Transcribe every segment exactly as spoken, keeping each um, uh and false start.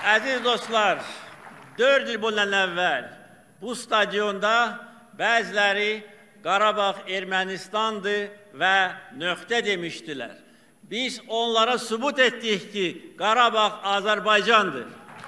Aziz dostlar, dört il bundan əvvəl bu stadionda bəziləri Qarabağ Ermənistandır və nöqtə demişdilər. Biz onlara sübut etdik ki, Qarabağ Azərbaycandır.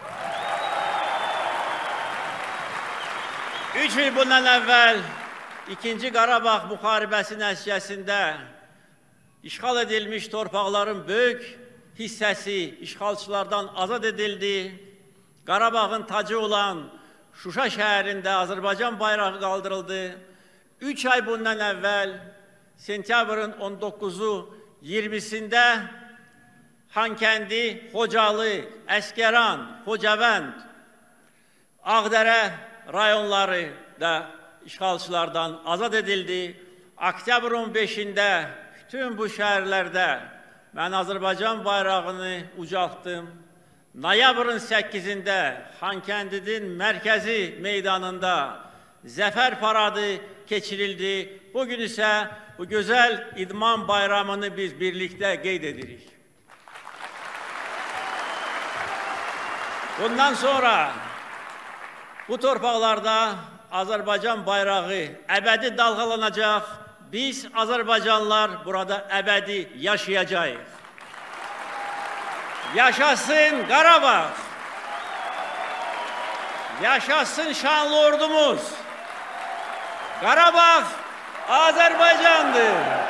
Üç il bundan əvvəl ikinci Qarabağ müharibəsi nəticəsində işğal edilmiş torpaqların böyük hissəsi işğalçılardan azad edildi. Qarabağın tacı olan Şuşa şəhərində Azərbaycan bayrağı qaldırıldı. Üç ay bundan əvvəl sentyabrın on doqquzu iyirmisində Xankəndi, Xocalı, Əsgəran, Xocavənd, Ağdərə rayonları da işğalçılardan azad edildi. Oktyabrın beşində bütün bu şəhərlərdə mən Azərbaycan bayrağını ucaltdım. Noyabrın səkkizində Xankəndinin mərkəzi meydanında Zəfər paradı keçirildi. Bugün isə bu gözəl idman bayramını biz birlikdə qeyd edirik. Bundan sonra bu torpaqlarda Azərbaycan bayrağı əbədi dalğalanacaq. Biz Azərbaycanlılar burada əbədi yaşayacağıq. Yaşasın Qarabağ! Yaşasın şanlı ordumuz! Qarabağ Azərbaycandır!